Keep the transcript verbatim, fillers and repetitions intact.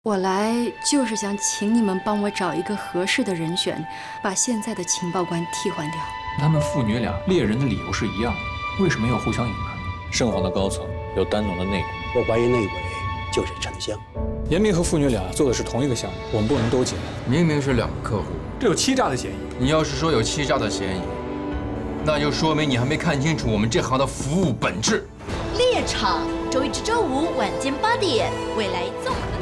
我来就是想请你们帮我找一个合适的人选，把现在的情报官替换掉。 他们父女俩猎人的理由是一样的，为什么要互相隐瞒？ 圣皇的高层有丹农的内鬼， 我怀疑内鬼就是沉香。 严明和父女俩做的是同一个项目，我们不能都接。 明明是两个客户， 这有欺诈的嫌疑。 你要是说有欺诈的嫌疑，那就说明你还没看清楚我们这行的服务本质。 猎场，周一至周五晚间八点，未来综合。